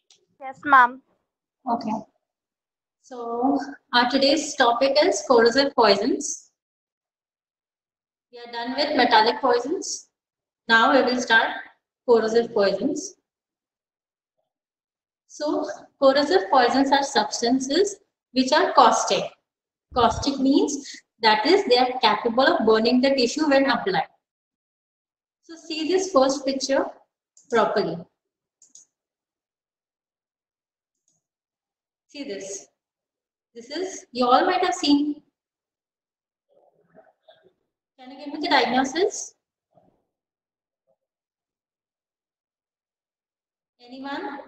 Yes, ma'am. Okay. So our today's topic is corrosive poisons. We are done with metallic poisons. Now we will start corrosive poisons. So corrosive poisons are substances which are caustic. Caustic means that is they are capable of burning the tissue when applied. So see this first picture properly. See this. This is, you all might have seen. Can you give me the diagnosis? Anyone?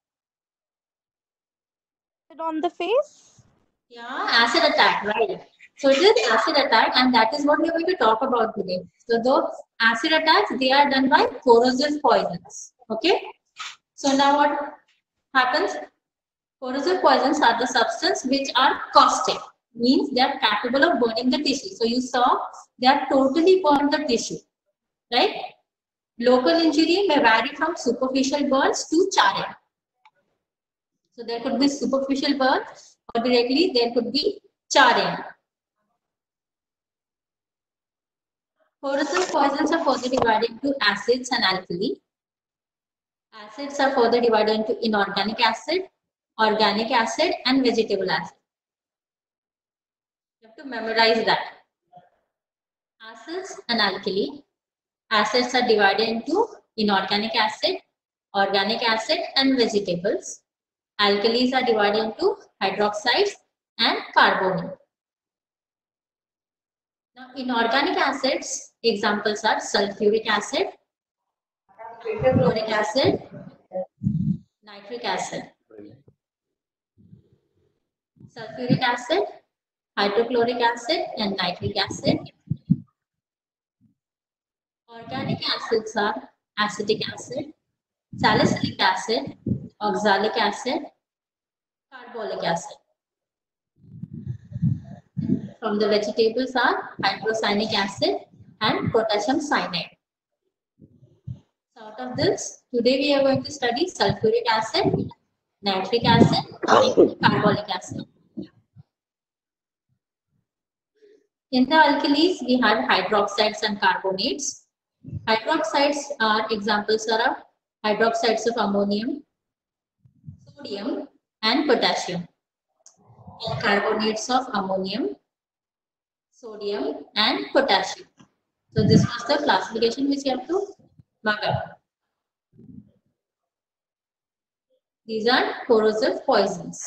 On the face? Yeah, acid attack, right? So it is acid attack, and that is what we are going to talk about today. So those acid attacks, they are done by corrosive poisons. Okay. So now what happens? Corrosive poisons are the substance which are caustic, means they are capable of burning the tissue. So you saw they are totally burn the tissue, right? Local injury may vary from superficial burns to charring. So there could be superficial burn, or directly there could be charring. Corrosive poisons are further divided into acids and alkali. Acids are further divided into inorganic acid, organic acid, and vegetable acid. You have to memorize that. Acids and alkali. Acids are divided into inorganic acid, organic acid, and vegetables. Alkalis are divided into hydroxides and carbonate. Now, inorganic acids, examples are sulfuric acid, chloric acid, nitric acid. Sulfuric acid, hydrochloric acid, and nitric acid. Organic acids are acetic acid, salicylic acid, oxalic acid, carbolic acid. From the vegetables are hydrocyanic acid and potassium cyanide. So out of this, today we are going to study sulfuric acid, nitric acid, and carbolic acid. In the alkalis, we have hydroxides and carbonates. Hydroxides are examples are hydroxides of ammonium, sodium, and potassium. And carbonates of ammonium, sodium, and potassium. So this was the classification which you have to mark up. These are corrosive poisons.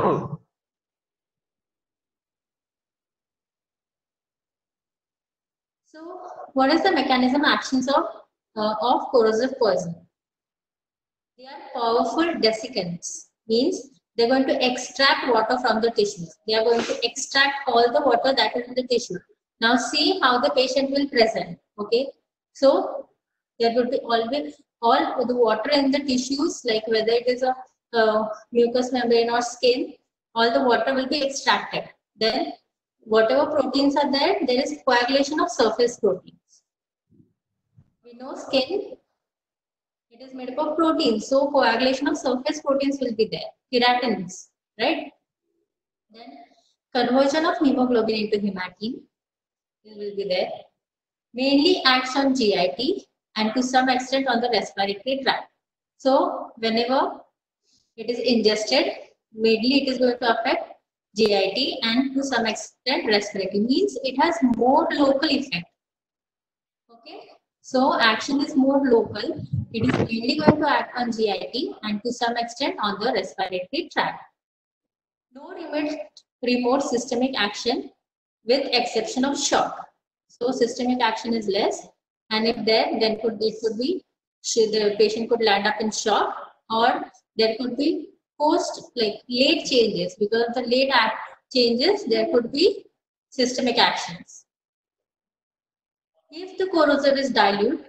So what is the mechanism actions of corrosive poison? They are powerful desiccants, means they're going to extract water from the tissues. They are going to extract all the water that is in the tissue. Now see how the patient will present. Okay, so there will be always all the water in the tissues, like whether it is a mucous membrane or skin, all the water will be extracted. Then whatever proteins are there, there is coagulation of surface proteins. We know skin, it is made up of proteins, so coagulation of surface proteins will be there, keratins, right? Then conversion of hemoglobin into hematine will be there. Mainly acts on GIT and to some extent on the respiratory tract. So whenever it is ingested, mainly it is going to affect GIT and to some extent respiratory, means it has more local effect. Okay, so action is more local. It is mainly going to act on GIT and to some extent on the respiratory tract. No remote systemic action with exception of shock. So systemic action is less, and if there, then it could be the patient could land up in shock, or there could be post like late changes. Because of the late changes, there could be systemic actions. If the corrosive is dilute,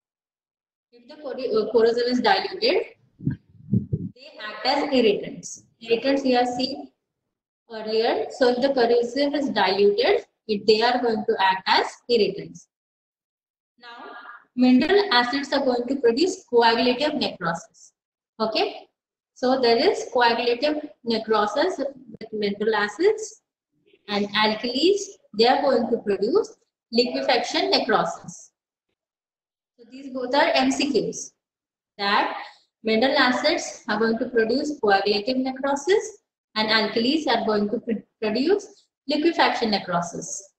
they act as irritants. Irritants we have seen earlier. So if the corrosive is diluted, they are going to act as irritants. Now, mineral acids are going to produce coagulative necrosis. Okay. So there is coagulative necrosis with mineral acids, and alkalis, they are going to produce liquefaction necrosis. So these both are MCQs, that mineral acids are going to produce coagulative necrosis and alkalis are going to produce liquefaction necrosis.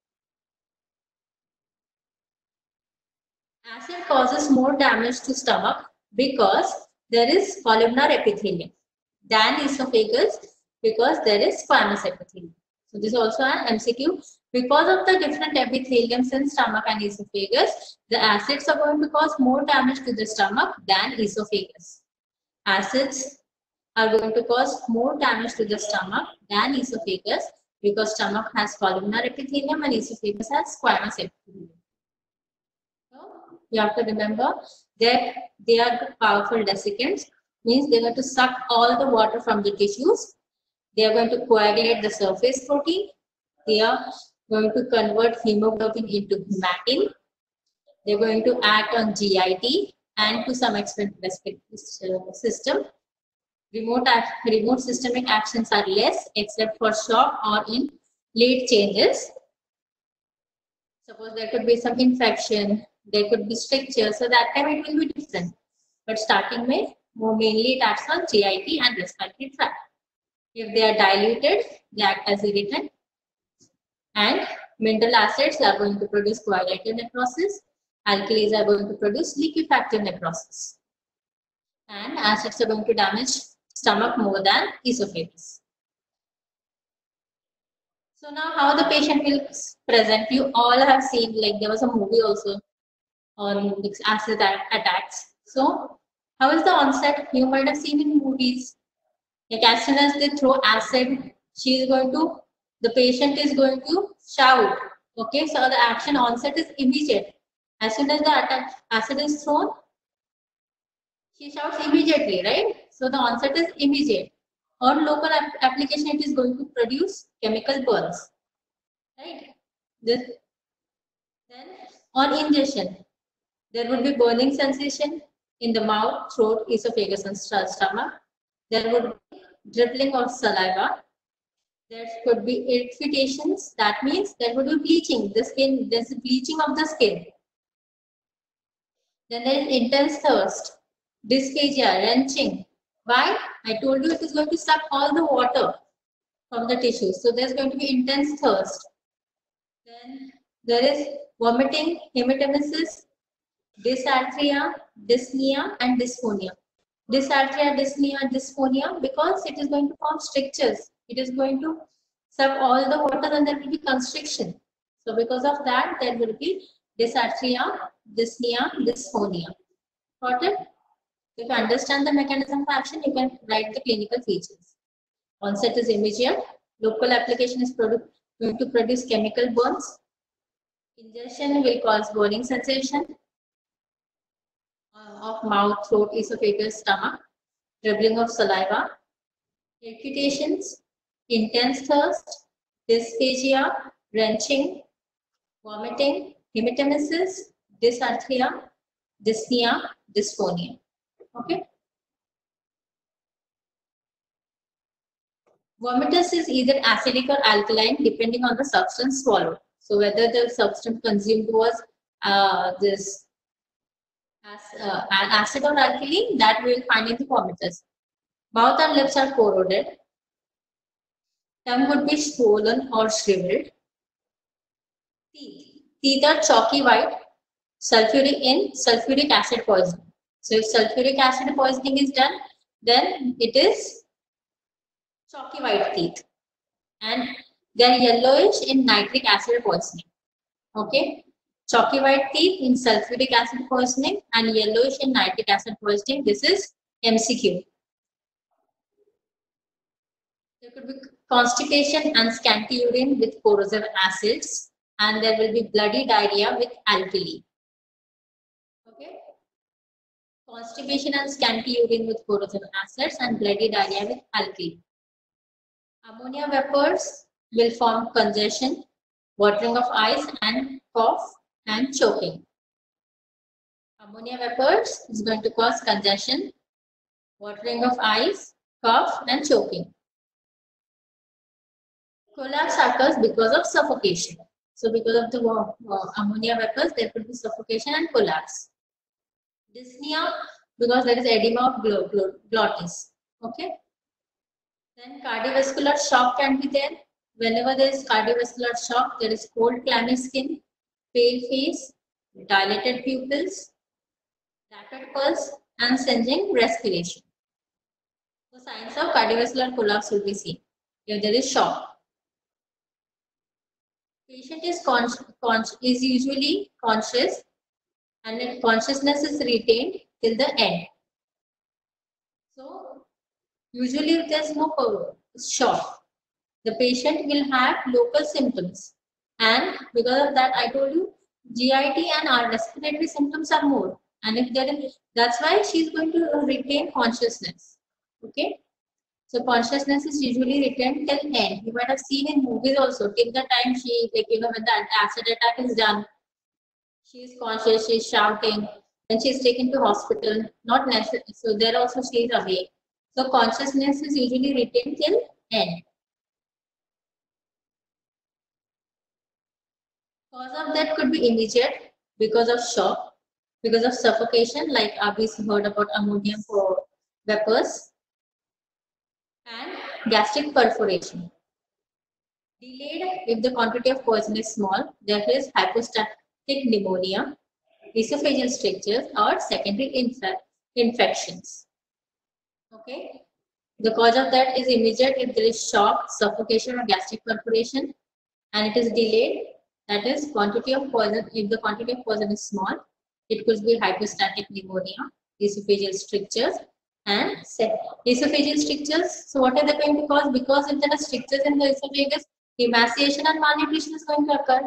Acid causes more damage to stomach because there is columnar epithelium than esophagus because there is squamous epithelium. So this is also an MCQ. Because of the different epitheliums in stomach and esophagus, the acids are going to cause more damage to the stomach than esophagus. Acids are going to cause more damage to the stomach than esophagus because stomach has columnar epithelium and esophagus has squamous epithelium. So you have to remember that they are powerful desiccants, means they are going to suck all the water from the tissues. They are going to coagulate the surface protein. They are going to convert hemoglobin into hematine. They are going to act on GIT and to some extent respiratory system. Remote systemic actions are less except for shock or in late changes. Suppose there could be some infection, there could be stricture, so that time it will be different. But starting with, mainly it acts on GIT and respiratory tract. If they are diluted, they act as irritant. And mineral acids are going to produce coagulative necrosis. Alkalis are going to produce liquefactive necrosis. And acids are going to damage stomach more than esophagus. So now how the patient will present, you all have seen, like there was a movie also on acid attacks. So how is the onset? You might have seen in movies. Like as soon as they throw acid, the patient is going to shout. Okay, so the action onset is immediate. As soon as the acid is thrown, she shouts immediately, right? So the onset is immediate. On local application, it is going to produce chemical burns, right? Then on ingestion, there would be burning sensation in the mouth, throat, esophagus, and stomach. There would be dribbling of saliva. There could be irritations. That means there would be bleaching. The skin, there's bleaching of the skin. Then there is intense thirst, dysphagia, wrenching. Why? I told you it is going to suck all the water from the tissues. So there's going to be intense thirst. Then there is vomiting, hematemesis, dysarthria, dyspnea, and dysphonia. Dysarthria, dyspnea, and dysphonia because it is going to form strictures. It is going to suck all the water and there will be constriction. So because of that, there will be dysarthria, dyspnea, dysphonia. Got it? If you understand the mechanism of action, you can write the clinical features. Onset is immediate. Local application is going to produce chemical burns. Ingestion will cause burning sensation of mouth, throat, esophagus, stomach, dribbling of saliva, irritations, intense thirst, dysphagia, wrenching, vomiting, hematemesis, dysarthria, dyspnea, dysphonia. Okay. Vomitus is either acidic or alkaline depending on the substance swallowed. So whether the substance consumed was an acid or alkali, that we will find in the vomitus. Mouth and lips are corroded. Tongue would be swollen or shriveled. Teeth are chalky white, sulfuric acid poisoning. So if sulfuric acid poisoning is done, then it is chalky white teeth. And they are yellowish in nitric acid poisoning. Okay. Chalky white teeth in sulfuric acid poisoning and yellowish in nitric acid poisoning. This is MCQ. There could be constipation and scanty urine with corrosive acids, and there will be bloody diarrhea with alkali. Okay. Constipation and scanty urine with corrosive acids and bloody diarrhea with alkali. Ammonia vapors will form congestion, watering of eyes, and cough and choking. Ammonia vapors is going to cause congestion, watering of eyes, cough, and choking. Collapse occurs because of suffocation. So because of the ammonia vapors, there could be suffocation and collapse. Dyspnea, because there is edema of glottis. Okay. Then cardiovascular shock can be there. Whenever there is cardiovascular shock, there is cold, clammy skin, pale face, dilated pupils, rapid pulse, and singeing respiration. So signs of cardiovascular collapse will be seen if there is shock. Patient is usually conscious, and consciousness is retained till the end. So usually if there is no shock, the patient will have local symptoms, and because of that I told you GIT and our respiratory symptoms are more, and if there is, that's why she is going to retain consciousness. Okay, so consciousness is usually retained till end. You might have seen in movies also, till the time she, like, you know, when the acid attack is done, she is conscious, she is shouting, when she is taken to hospital, not necessary, so there also she is awake. So consciousness is usually retained till end. Cause of that could be immediate because of shock, because of suffocation, like we heard about ammonium vapors, and gastric perforation. Delayed if the quantity of poison is small, there is hypostatic pneumonia, esophageal strictures, or secondary infections. Okay. The cause of that is immediate if there is shock, suffocation, or gastric perforation, and it is delayed. That is quantity of poison. If the quantity of poison is small, it could be hypostatic pneumonia, esophageal strictures, and esophageal strictures. So what are they going to cause? Because if there are strictures in the esophagus, emaciation and malnutrition is going to occur.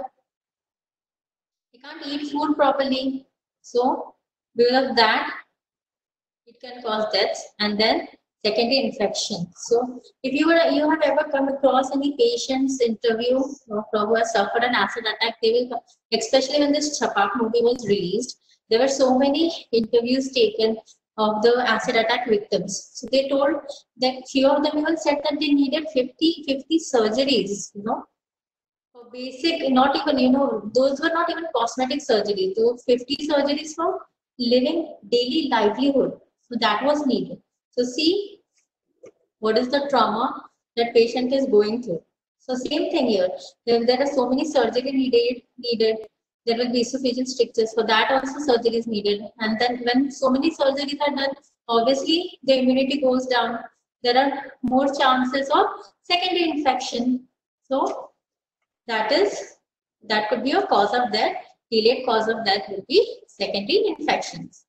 They can't eat food properly. So because of that, it can cause deaths, and then secondary infection. So if you have ever come across any patient's interview who has suffered an acid attack, they will, especially when this Chhapak movie was released, there were so many interviews taken of the acid attack victims. So they told that few of them even said that they needed 50 surgeries, you know, for basic, not even, you know, those were not even cosmetic surgeries. Those 50 surgeries for living daily livelihood. So that was needed. So see what is the trauma that patient is going through. So same thing here. If there are so many surgery needed, there will be esophageal strictures. For that also surgery is needed. And then when so many surgeries are done, obviously the immunity goes down. There are more chances of secondary infection. So that could be a cause of death. Delayed cause of death will be secondary infections.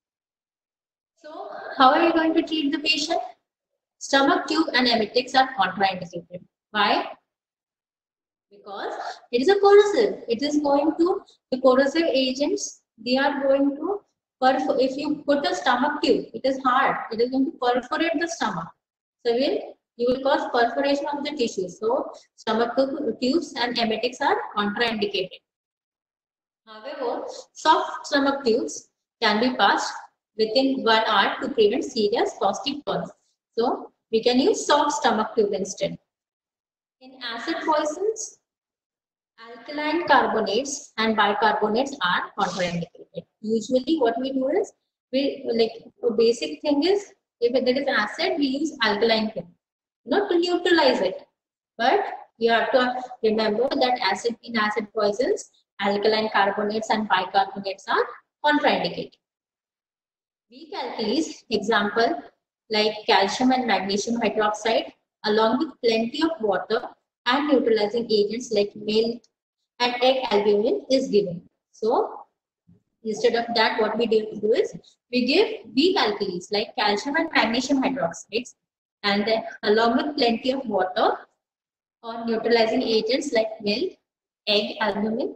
So how are you going to treat the patient? Stomach tube and emetics are contraindicated. Why? Because it is a corrosive. It is going to, the corrosive agents, they are going to if you put a stomach tube, it is hard. It is going to perforate the stomach. So you will cause perforation of the tissue. So stomach tubes and emetics are contraindicated. However, soft stomach tubes can be passed within 1 hour to prevent serious gastric burns. So we can use soft stomach tube instead. In acid poisons, alkaline carbonates and bicarbonates are contraindicated. Usually what we do is, the basic thing is, if there is acid, we use alkaline thing, not to neutralize it. But you have to remember that in acid poisons, alkaline carbonates and bicarbonates are contraindicated. Weak alkalis, example like calcium and magnesium hydroxide, along with plenty of water and neutralizing agents like milk and egg albumin is given. So instead of that, what we do is we give weak alkalis like calcium and magnesium hydroxides, and then along with plenty of water or neutralizing agents like milk, egg, albumin.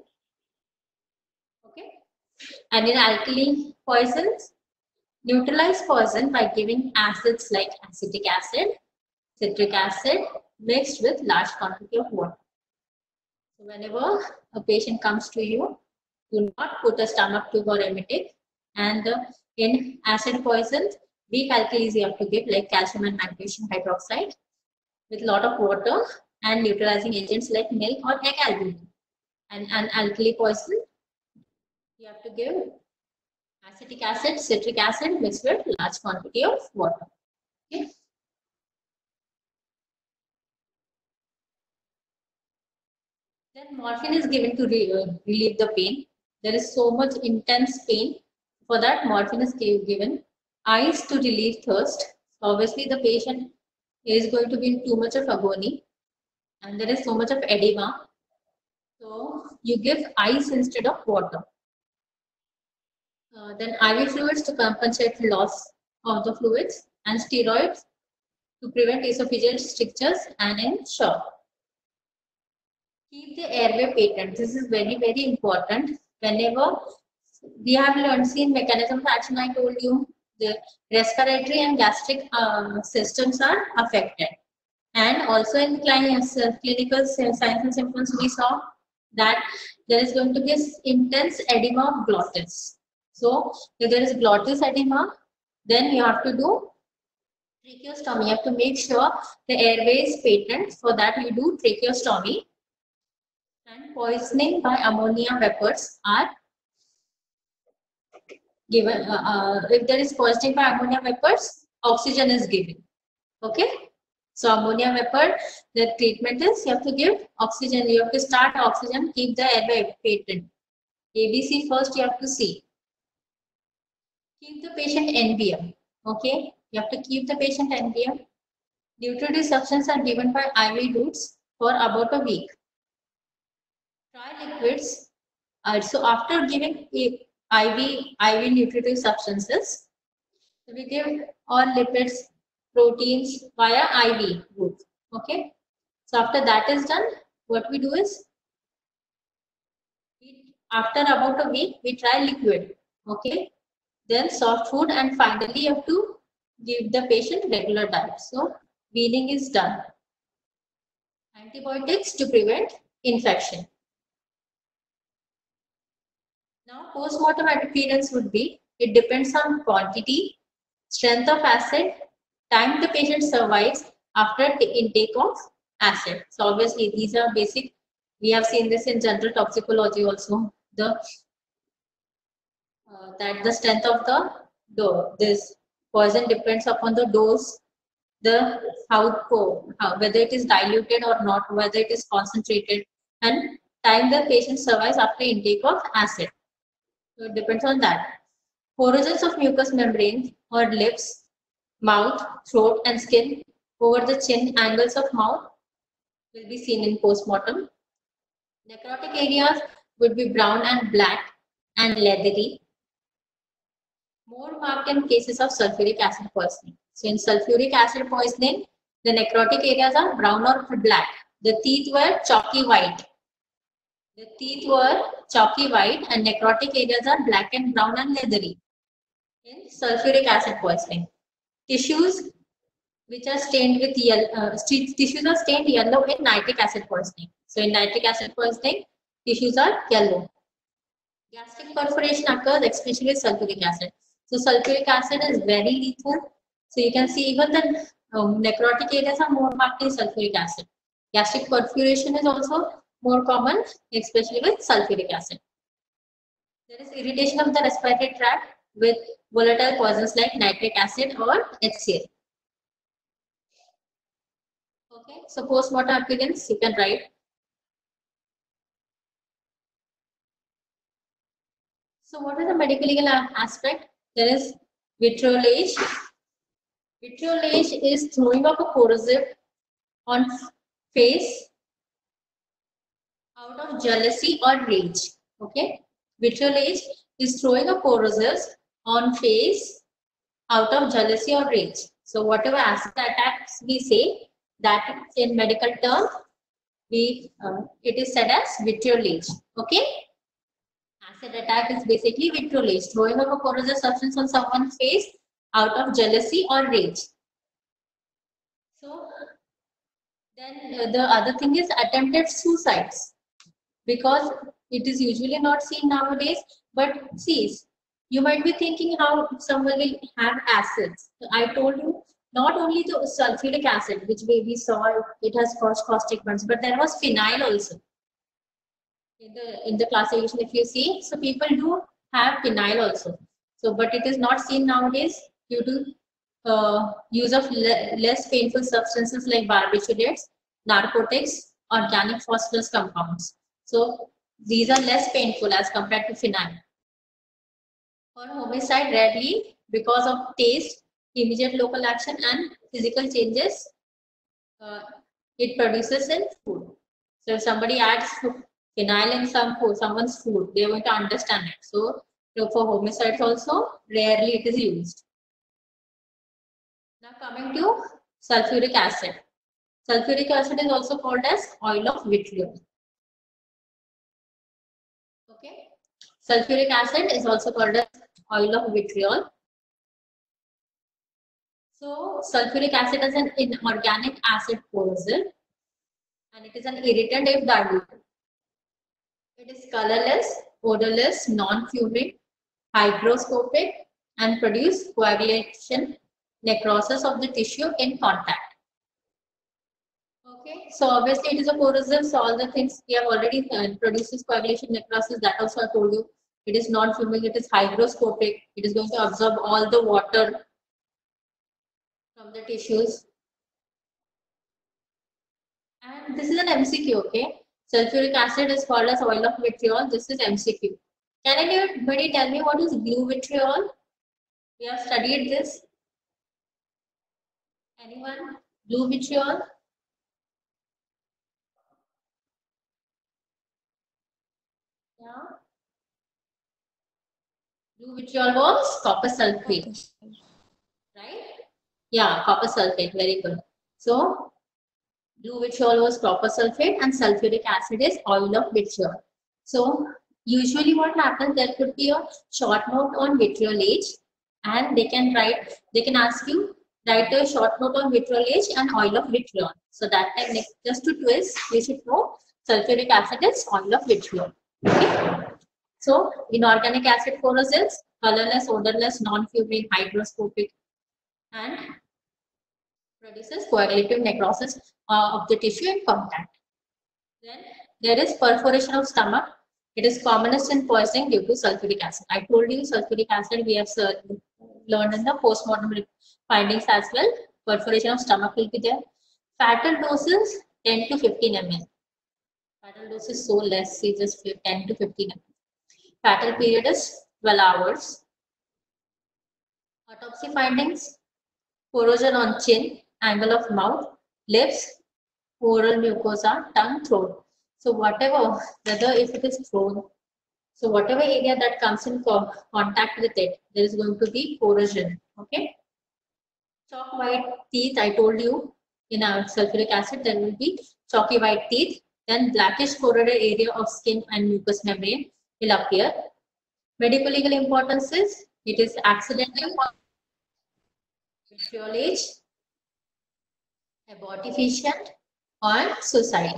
Okay, and in alkali poisons, neutralize poison by giving acids like acetic acid, citric acid mixed with large quantity of water. So whenever a patient comes to you, do not put a stomach tube or emetic. And in acid poisons, Weak alkalis you have to give, like calcium and magnesium hydroxide with a lot of water and neutralizing agents like milk or egg albumin. And an alkali poison, you have to give acetic acid, citric acid mixed with large quantity of water. Okay. Then morphine is given to relieve the pain. There is so much intense pain. For that, morphine is given. Ice to relieve thirst. Obviously, the patient is going to be in too much of agony and there is so much of edema. So, you give ice instead of water. Then IV fluids to compensate loss of the fluids and steroids to prevent esophageal strictures and in shock. Keep the airway patent. This is very, very important. Whenever we have seen mechanism of action, I told you the respiratory and gastric systems are affected. And also in clinical signs and symptoms, we saw that there is going to be intense edema of glottis. So if there is glottis edema, then you have to do tracheostomy. You have to make sure the airway is patent. For that, you do tracheostomy. And poisoning by ammonia vapors are given. If there is poisoning by ammonia vapors, oxygen is given. Okay. So ammonia vapor, the treatment is you have to give oxygen. You have to start oxygen, keep the airway patent. ABC first you have to see. Keep the patient NBM. Okay. You have to keep the patient NBM. Nutritive substances are given by IV routes for about a week. Try liquids. So after giving IV nutritive substances, we give all lipids, proteins via IV route. Okay. So after that is done, what we do is, after about a week, we try liquid. Okay. Then soft food, and finally you have to give the patient regular diet. So weaning is done. Antibiotics to prevent infection. Now, post-mortem appearance would be, it depends on quantity, strength of acid, time the patient survives after intake of acid. So obviously these are basic. We have seen this in general toxicology also. That the strength of this poison depends upon the dose, whether it is diluted or not, whether it is concentrated, and time the patient survives after intake of acid. So it depends on that. Porosis of mucous membrane or lips, mouth, throat, and skin over the chin angles of mouth will be seen in postmortem. Necrotic areas would be brown and black and leathery. More marked in cases of sulfuric acid poisoning. So in sulfuric acid poisoning, the necrotic areas are brown or black. The teeth were chalky white. The teeth were chalky white and necrotic areas are black and brown and leathery in sulfuric acid poisoning. Tissues which are stained with yellow, tissues are stained yellow in nitric acid poisoning. So in nitric acid poisoning, tissues are yellow. Gastric perforation occurs especially with sulfuric acid. So sulfuric acid is very lethal. So you can see even the necrotic areas are more marked in sulfuric acid. Gastric perforation is also more common, especially with sulfuric acid. There is irritation of the respiratory tract with volatile poisons like nitric acid or HCl. Okay, so post-mortem appearance, you can write. So what is the medical legal aspect? There is vitriolage. Vitriolage is throwing of a corrosive on face out of jealousy or rage. Okay, vitriolage is throwing a corrosive on face out of jealousy or rage. So whatever acid attacks we say, that in medical term it is said as vitriolage. Okay, acid attack is basically vitriolage, throwing of a corrosive substance on someone's face out of jealousy or rage. So then the other thing is attempted suicides, because it is usually not seen nowadays, but see, You might be thinking how someone will have acids. I told you not only the sulfuric acid, which we saw it has caused caustic bonds, but there was phenyl also in the classification. If you see, so people do have phenyl also. So, but it is not seen nowadays due to use of less painful substances like barbiturates, narcotics, organic phosphorus compounds. So these are less painful as compared to phenyl. For homicide, rarely because of taste, immediate local action, and physical changes it produces in food. So if somebody adds phenyl in someone's food, they are going to understand it. So for homicides also, rarely it is used. Now coming to sulfuric acid. Sulfuric acid is also called as oil of vitriol. Okay. Sulfuric acid is also called as oil of vitriol. So sulfuric acid is an inorganic acid corrosive and it is an irritant if diluted. It is colorless, odorless, non-fuming, hygroscopic and produce coagulation, necrosis of the tissue in contact. Okay, so obviously it is a corrosive, so all the things we have already produces coagulation, necrosis, that also I told you. It is non-fuming, it is hygroscopic, it is going to absorb all the water from the tissues. And this is an MCQ, okay? Sulfuric acid is called as oil of vitriol. This is MCQ. Can anybody tell me what is blue vitriol? We have studied this. Anyone? Blue vitriol? Yeah. Blue vitriol was copper sulfate. Right? Yeah, copper sulfate. Very good. So, blue vitriol was copper sulfate and sulfuric acid is oil of vitriol. So, usually what happens, there could be a short note on vitriol age and they can ask you, write a short note on vitriol age and oil of vitriol. So that time, just to twist, we should know sulfuric acid is oil of vitriol. Okay. So, inorganic acid corrosives, colorless, odorless, non-fuming, hygroscopic, and produces coagulative necrosis of the tissue in contact. Then there is perforation of stomach. It is commonest in poisoning due to sulfuric acid. I told you sulfuric acid we have learned in the postmortem findings as well. Perforation of stomach will be there. Fatal doses 10 to 15 ml. Fatal dose is so less, see just 10 to 15 ml. Fatal period is 12 hours. Autopsy findings: corrosion on chin, angle of mouth, lips, oral mucosa, tongue, throat. So whatever, whether if it is throat, so whatever area that comes in contact with it, there is going to be corrosion. Okay. Chalk white teeth, I told you in our sulfuric acid, there will be chalky white teeth. Then blackish corroded area of skin and mucous membrane will appear. Medical legal importance is it is accidental, vitriol age, abortifacient, or suicide.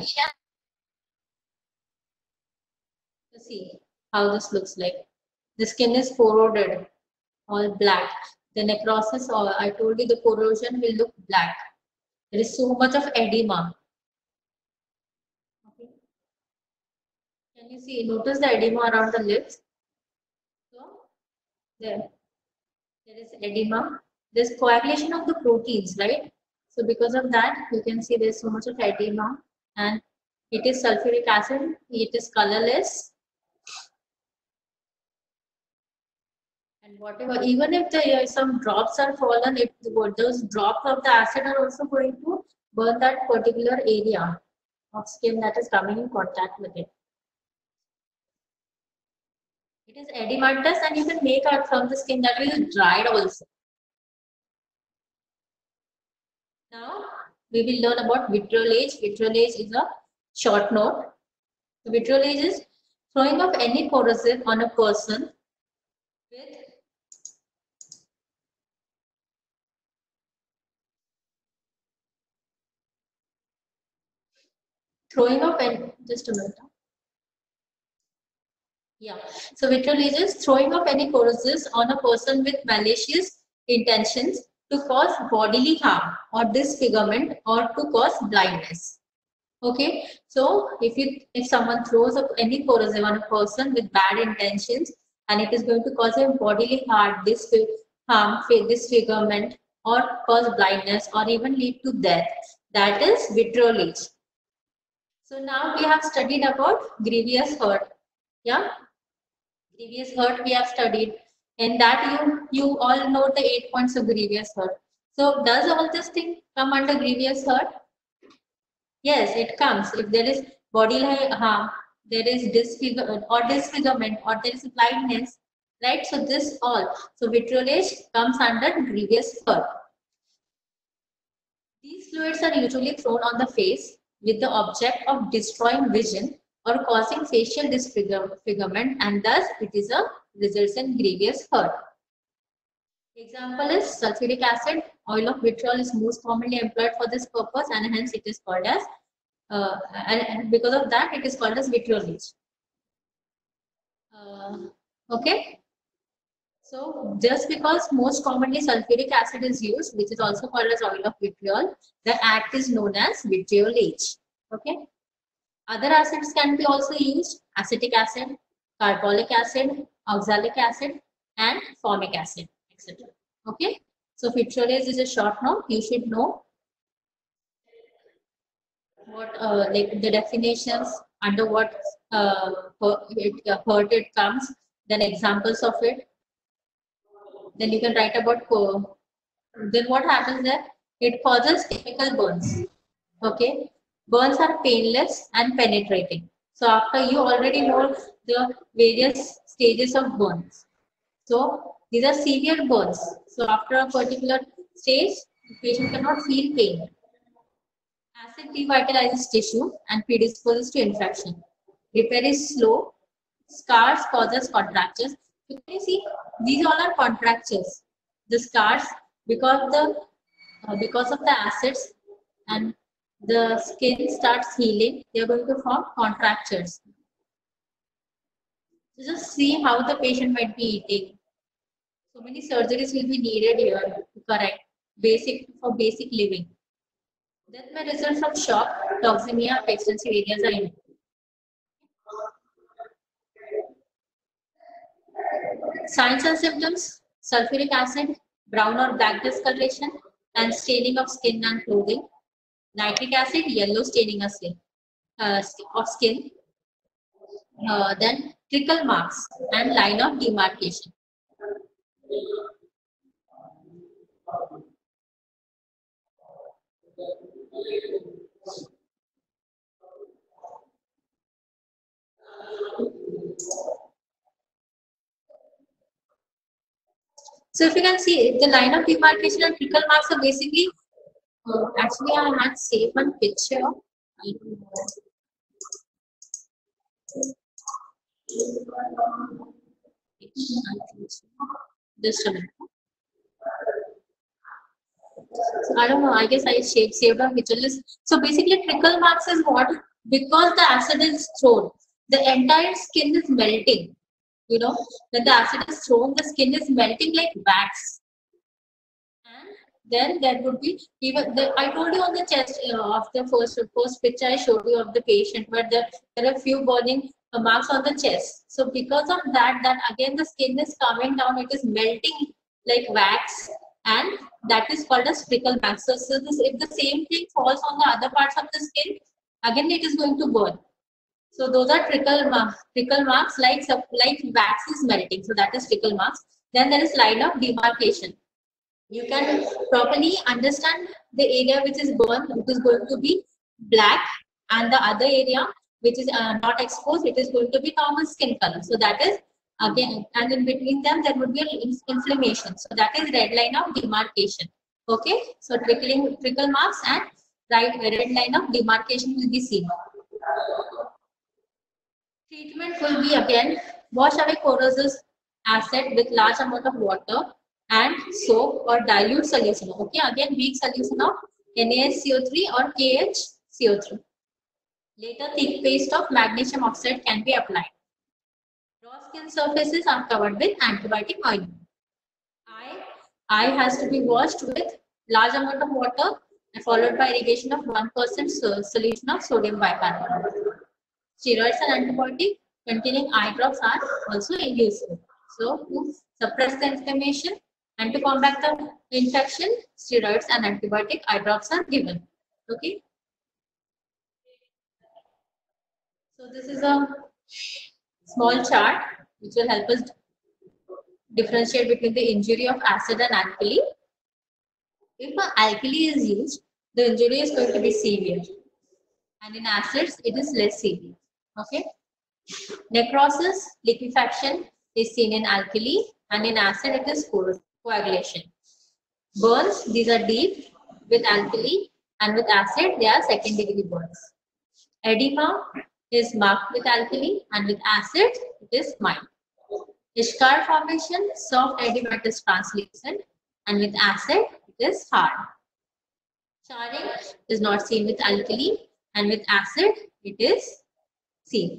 Let's see how this looks like. The skin is corroded, all black. The necrosis, or I told you the corrosion will look black. There is so much of edema. Okay. Can you see? Notice the edema around the lips. So there is edema. There's coagulation of the proteins, right? So because of that, you can see there's so much of edema, and it is sulfuric acid. It is colorless. And whatever, even if some drops are fallen, if those drops of the acid are also going to burn that particular area of skin that is coming in contact with it. It is edematous and you can make out from the skin that is dried also. Now we will learn about vitriol age. Vitriol age is a short note. So vitriol age is throwing of any corrosive on a person with throwing of any, just a minute. Yeah. So vitriol is throwing of any corrosives on a person with malicious intentions to cause bodily harm or disfigurement or to cause blindness. Okay. So if someone throws up any corrosive on a person with bad intentions and it is going to cause him bodily harm, disfigurement, or cause blindness or even lead to death, that is vitriol. So now we have studied about grievous hurt. Yeah. Grievous hurt we have studied, and that you all know the 8 points of grievous hurt. So does all this thing come under grievous hurt? Yes, it comes. If there is bodily harm, there is disfigurement, or there is blindness, right? So this all. So vitriolage comes under grievous hurt. These fluids are usually thrown on the face with the object of destroying vision or causing facial disfigurement, and thus it is a results in grievous hurt. Example is sulfuric acid. Oil of vitriol is most commonly employed for this purpose, and hence it is called as and because of that it is called as vitriolage. Okay. So just because most commonly sulfuric acid is used, which is also called as oil of vitriol, the act is known as vitriolage. Okay. Other acids can be also used: acetic acid, carbolic acid, oxalic acid, and formic acid, etc. Okay. So vitriolage is a short note. You should know what like the definitions, under what hurt it comes, then examples of it. Then you can write about then what happens there? It causes chemical burns. Okay. Burns are painless and penetrating. So after you already know the various stages of burns. So these are severe burns. So after a particular stage, the patient cannot feel pain. Acid revitalizes tissue and predisposes to infection. Repair is slow. Scars causes contractures. So can you see, these all are contractures. The scars, because of the acids and the skin starts healing, they are going to form contractures. So just see how the patient might be eating. So many surgeries will be needed here to correct basic living. Death may result from shock, toxemia, extensive areas are in. Signs and symptoms: sulfuric acid, brown or black discoloration, and staining of skin and clothing. Nitric acid, yellow staining of skin. Then trickle marks and line of demarcation. So if you can see, the line of demarcation and trickle marks are basically, actually I had saved one picture. I don't know. Just a minute. So I don't know, I guess I saved a picture. So basically trickle marks is what? Because the acid is thrown, the entire skin is melting. You know, when the acid is thrown, the skin is melting like wax. And then there would be even I told you on the chest of the first picture I showed you of the patient where there are a few burning marks on the chest. So because of that, then again the skin is coming down, it is melting like wax, and that is called as trickle marks. So if the same thing falls on the other parts of the skin, again it is going to burn. So those are trickle marks, like wax is melting. So that is trickle marks. Then there is line of demarcation. You can properly understand the area which is burned, it is going to be black, and the other area which is not exposed, it is going to be normal skin color. So that is again, and in between them there would be an inflammation. So that is red line of demarcation. Okay. So trickle marks and red line of demarcation will be seen. Treatment will be again wash away corrosive acid with large amount of water and soap or dilute solution. Okay, again weak solution of NaSCO3 or KHCO3. Later thick paste of magnesium oxide can be applied. Draw skin surfaces are covered with antibiotic ointment. Eye has to be washed with large amount of water followed by irrigation of 1% solution of sodium bicarbonate. Steroids and antibiotic containing eye drops are also useful. So to suppress the inflammation and to combat the infection, steroids and antibiotic eye drops are given. Okay. So this is a small chart which will help us differentiate between the injury of acid and alkali. If an alkali is used, the injury is going to be severe, and in acids, it is less severe. Okay. Necrosis, liquefaction is seen in alkali, and in acid, it is coagulation. Burns, these are deep with alkali, and with acid, they are second degree burns. Edema is marked with alkali, and with acid, it is mild. Scar formation, soft edematous translucent, and with acid, it is hard. Charring is not seen with alkali, and with acid, it is seen.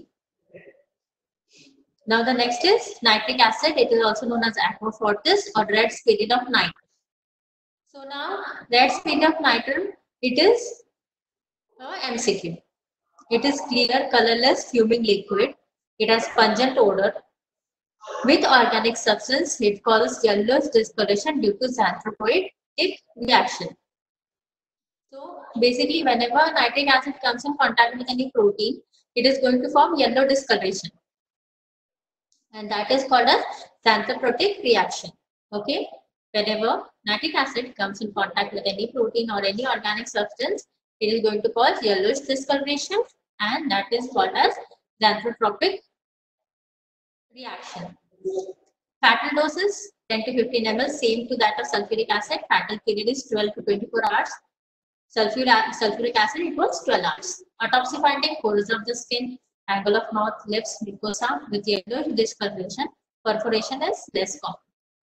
Now the next is nitric acid. It is also known as aqua fortis or red spirit of nitre. So now red spirit of nitre, it is MCQ. It is clear, colorless, fuming liquid. It has pungent odor. With organic substance, it causes yellowish discoloration due to xanthophobic reaction. So basically, whenever nitric acid comes in contact with any protein, it is going to form yellow discoloration. And that is called as xanthophobic reaction. Okay. Whenever nitric acid comes in contact with any protein or any organic substance, it is going to cause yellowish discoloration, and that is called as xanthophobic reaction. Fatal doses 10 to 15 ml, same to that of sulfuric acid. Fatal period is 12 to 24 hours. Sulfuric acid, it was 12 hours. Autopsy finding: corrosion of the skin, angle of mouth, lips, mucosa with yellowish discoloration. Perforation is less common.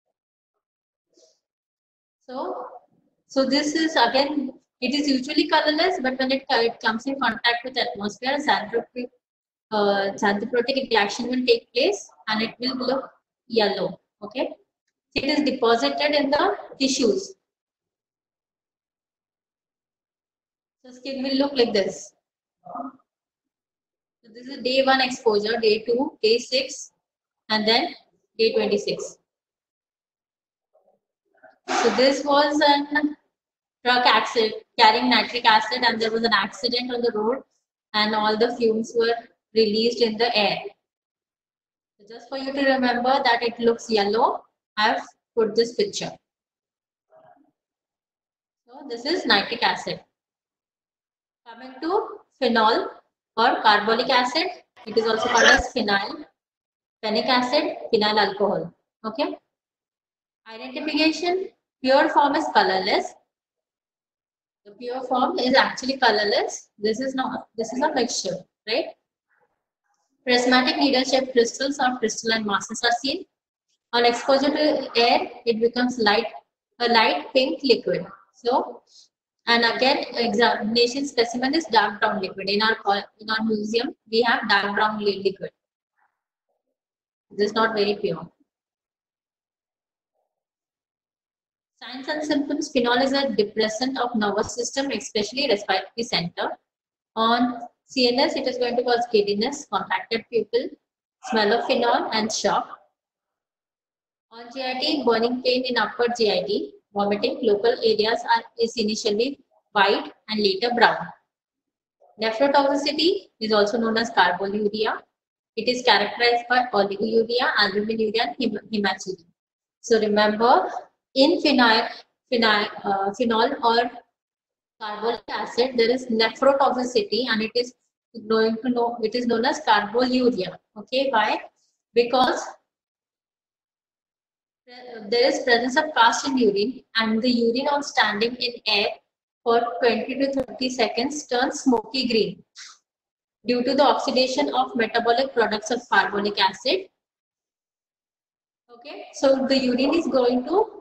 So this is again, it is usually colorless, but when it comes in contact with atmosphere, xanthophobic reaction will take place and it will look yellow. Okay, it is deposited in the tissues. So skin will look like this. So this is day 1 exposure, day 2, day 6, and then day 26. So this was a truck accident carrying nitric acid, and there was an accident on the road, and all the fumes were released in the air. So just for you to remember that it looks yellow, I have put this picture. So this is nitric acid. Coming to phenol or carbolic acid, it is also called as phenyl, phenic acid, phenyl alcohol. Okay. Identification: pure form is colorless. The pure form is actually colorless. This is not. This is a mixture, right? Prismatic needle-shaped crystals or crystalline masses are seen. On exposure to air, it becomes a light pink liquid. So, and again, examination specimen is dark brown liquid. In our museum, we have dark brown liquid. This is not very pure. Signs and symptoms: phenol is a depressant of nervous system, especially respiratory center. On CNS, it is going to cause giddiness, contracted pupil, smell of phenol, and shock. On GIT, burning pain in upper GIT, vomiting. Local areas is initially white and later brown. Nephrotoxicity is also known as carboluria. It is characterized by oliguria, albuminuria, and hematuria. So remember, in phenol or carbolic acid, there is nephrotoxicity, and it is known as carboluria. Okay, why? Because there is presence of cast in urine, and the urine on standing in air for 20 to 30 seconds turns smoky green due to the oxidation of metabolic products of carbolic acid. Okay, so the urine is going to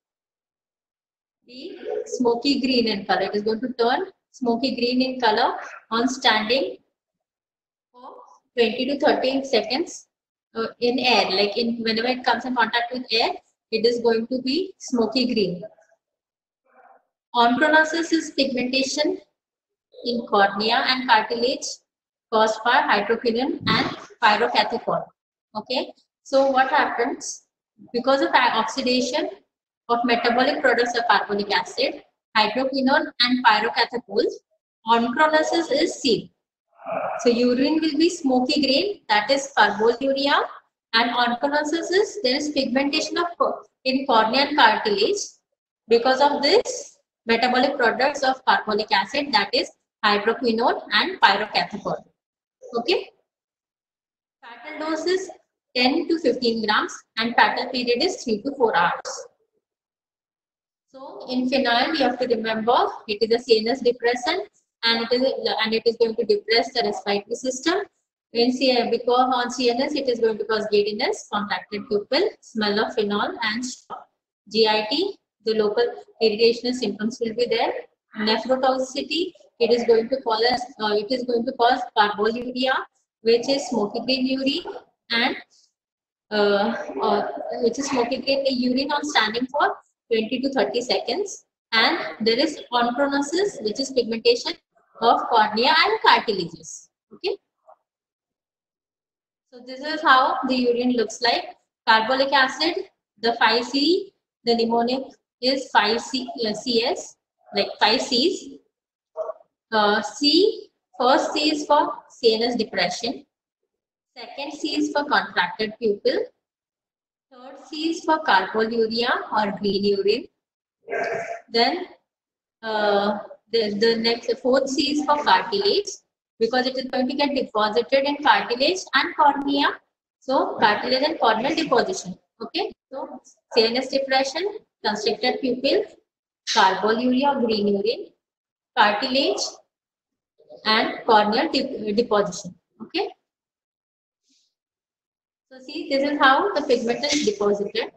be smoky green in color. It is going to turn smoky green in color on standing for 20 to 30 seconds in air, like whenever it comes in contact with air, it is going to be smoky green. Ochronosis is pigmentation in cornea and cartilage caused by hydroquinone and pyrocathepone. Okay, so what happens? Because of oxidation of metabolic products of carbonic acid, hydroquinone and pyrocathepone, ochronosis is seen. So urine will be smoky green, that is carboluria, and ochronosis is there is pigmentation of in cornea and cartilage because of this metabolic products of carbonic acid, that is hydroquinone and pyrocathepone. Okay. Fatal dose is 10 to 15 grams and fatal period is 3 to 4 hours. So in phenyl, you have to remember it is a CNS depressant and it is going to depress the respiratory system. Because on CNS, it is going to cause giddiness, contracted pupil, smell of phenol, and shock. GIT, the local irritational symptoms will be there. Nephrotoxicity, it is going to cause carboluria, which is smoky green urine, and which is smoky green urine on standing for 20 to 30 seconds. And there is ochronosis, which is pigmentation of cornea and cartilages. Okay. So this is how the urine looks like. Carbolic acid, the 5C, the mnemonic is 5CS, like 5 C's. First C is for CNS depression. Second C is for contracted pupil. Third C is for carboluria or green urine. Then the next fourth C is for cartilage, because it is going to get deposited in cartilage and cornea. So cartilage and corneal deposition. Okay. So CNS depression, constricted pupil, carboluria or green urine, cartilage, and corneal deposition. Okay. So see, this is how the pigment is deposited.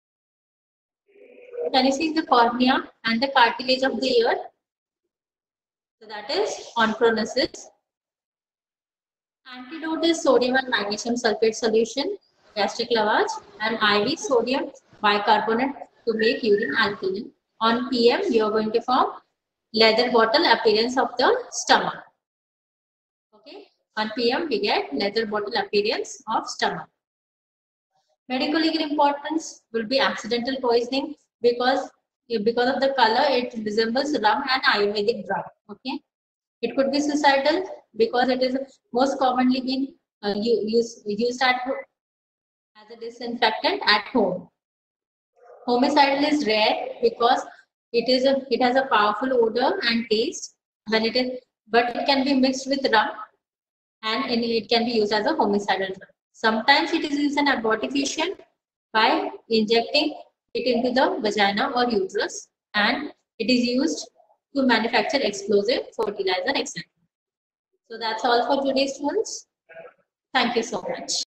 Can you see the cornea and the cartilage of the ear? So that is ochronosis. Antidote is sodium and magnesium sulfate solution, gastric lavage, and IV sodium bicarbonate to make urine alkaline. On PM, you are going to form leather bottle appearance of the stomach. Okay. On PM, we get leather bottle appearance of stomach. Medical legal importance will be accidental poisoning because of the color, it resembles rum and Ayurvedic drug. Okay. It could be suicidal because it is most commonly been used as a disinfectant at home. Homicidal is rare because it has a powerful odor and taste but it can be mixed with rum and it can be used as a homicidal drug. Sometimes it is used in abortifacient by injecting it into the vagina or uterus, and it is used to manufacture explosive, fertilizer, etc. So that's all for today's students. Thank you so much.